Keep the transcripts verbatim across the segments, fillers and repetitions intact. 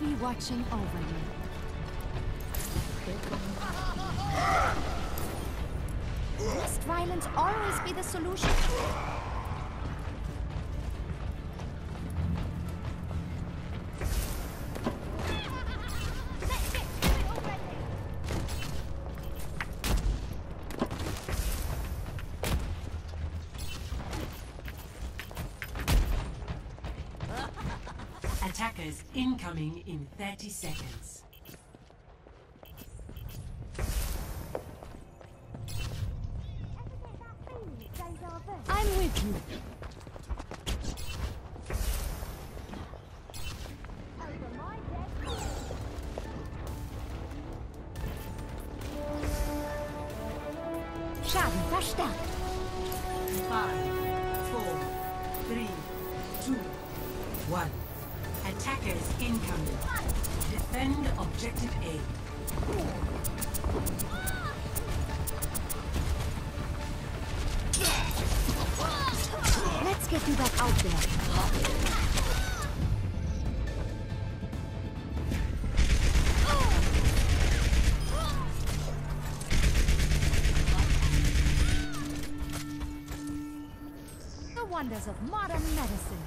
be watching over you. Must violence always be the solution? Attackers incoming in thirty seconds. I'm with you. Schaden verstärkt. Five, four, three, two, one. Attackers incoming. Defend objective A. Let's get you back out there. The wonders of modern medicine.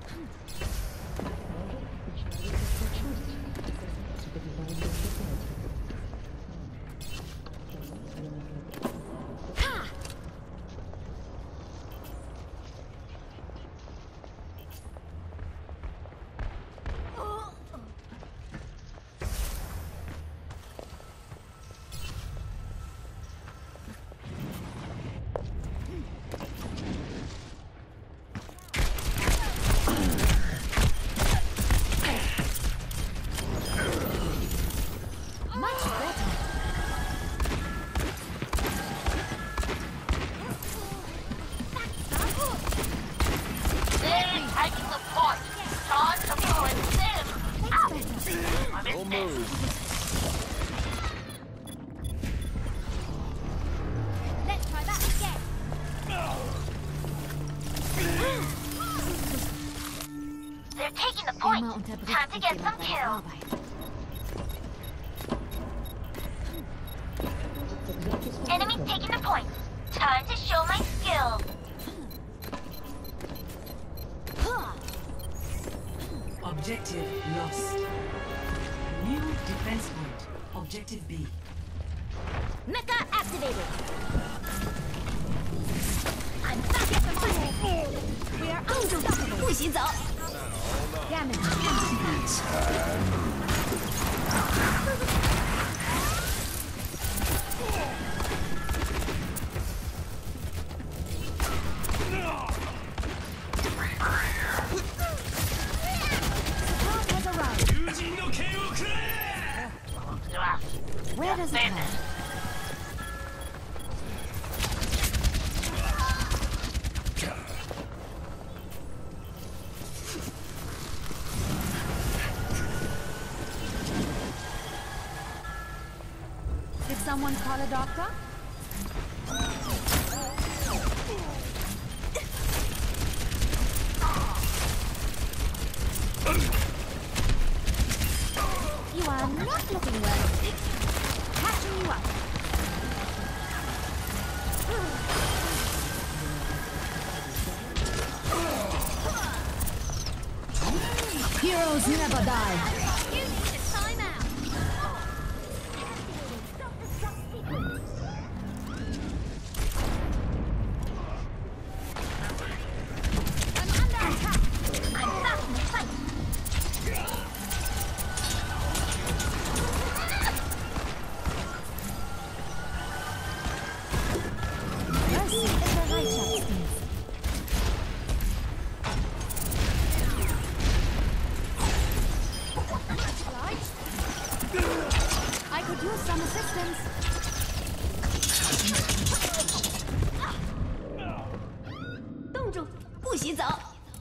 Time to get some kills. Enemies taking the point. Time to show my skills. Objective lost. New defense point. Objective B. Mecha activated. I'm back at the fight. We are unstoppable. 不许走。 Damage. Where does it go? Did someone call a doctor? You are not looking well. Catching you up. Heroes never die. You need a timeout. I'm under attack. I'm back in the fight. Mercy is the righteousness. I could use some assistance. 冻住，不许走。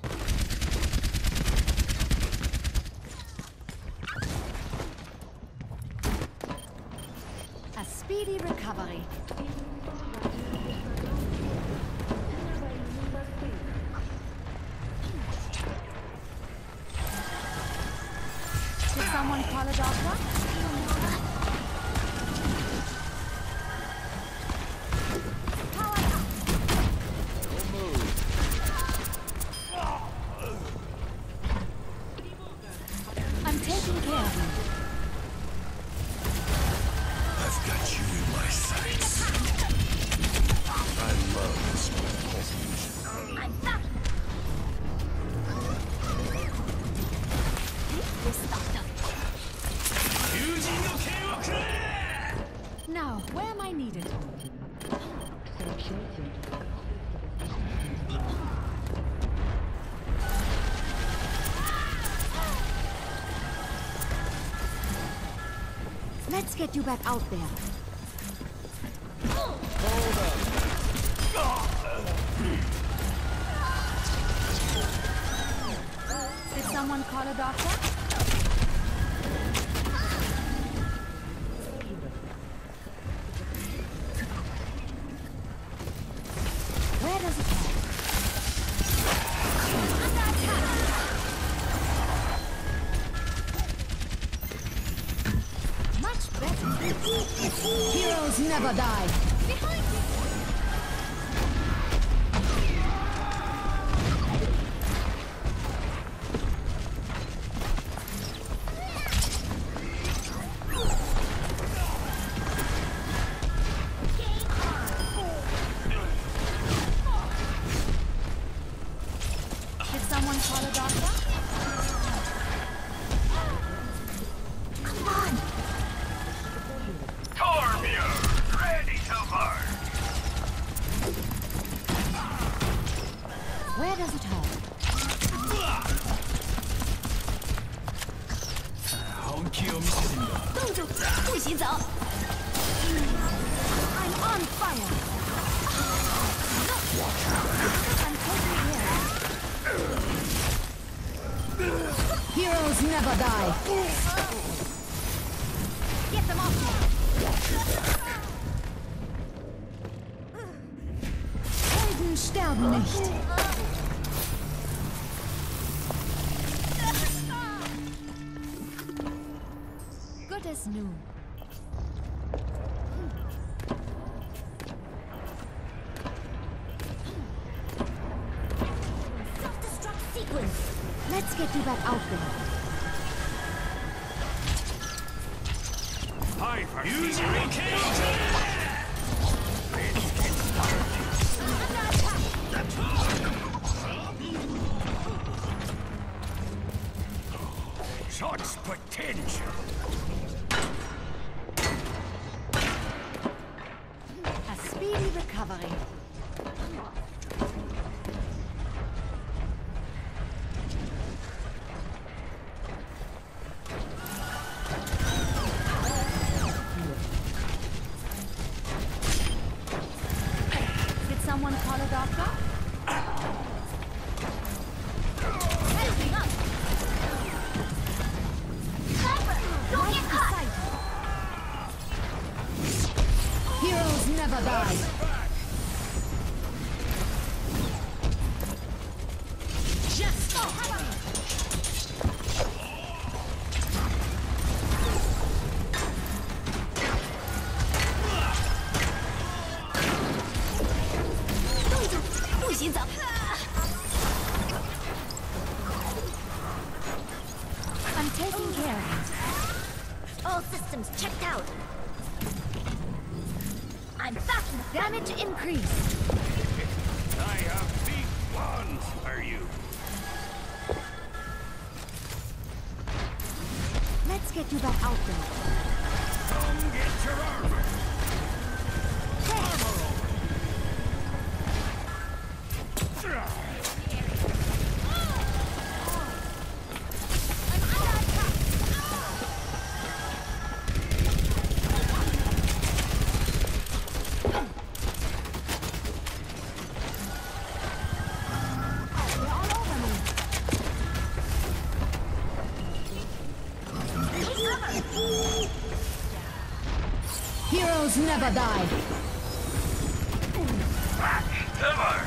A speedy recovery. Did someone call a doctor? Power up. I'm taking care of you. I've got you in my sights. I love this confusion. I'm back. Now, where am I needed? Let's get you back out there. Did someone call a doctor? Where does it go? Under attack! Much better. Heroes never die. Behind you! Did someone call a doctor? Come on! Tormir, ready to burn. Where does it hurt? I'm on fire! I'm taking care. Heroes never die. Get them off me. Helden sterben nicht. Good as new. Self-destruct sequence. Let's get you back out there. Hi, Use Shots potential. A speedy recovery. Did someone call a doctor? Helping up! Sniper, don't Right get caught. beside you. Heroes never die. Just go. I'm taking care of it. All systems checked out. I'm back. Damage increased. I have big plans for you. Let's get you back out there. Come get your armor. Armor over. Heroes never die. Back to work.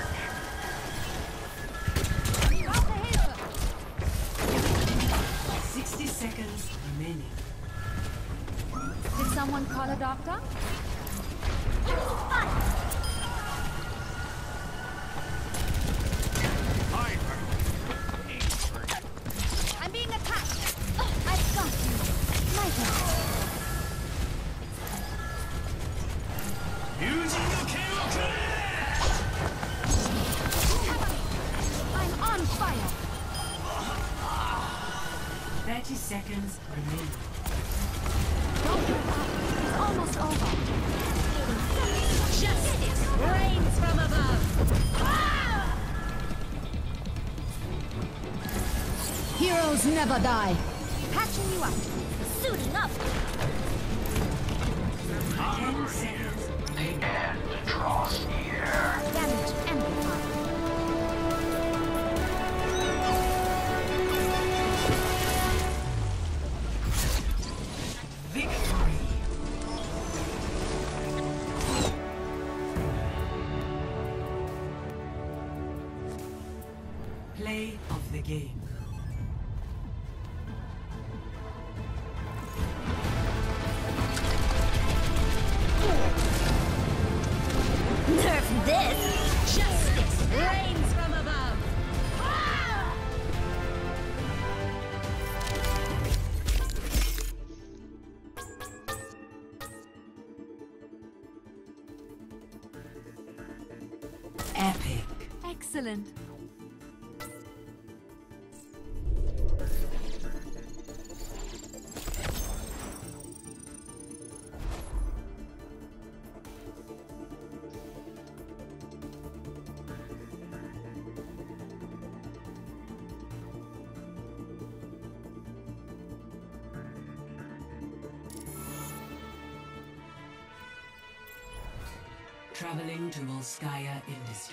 sixty seconds remaining. Someone call a doctor? I'm being attacked. I've got you. My God. I'm on fire. thirty seconds remaining. Don't give up. It's almost over. Justice reigns from above. Ah! Heroes never die. Patching you up. Suiting up. ten seconds remaining. And draws near. Damage amplified. Victory. Play of the game. Nerf this! Justice reigns from above! Epic. Excellent. Traveling to Volskaya Industries.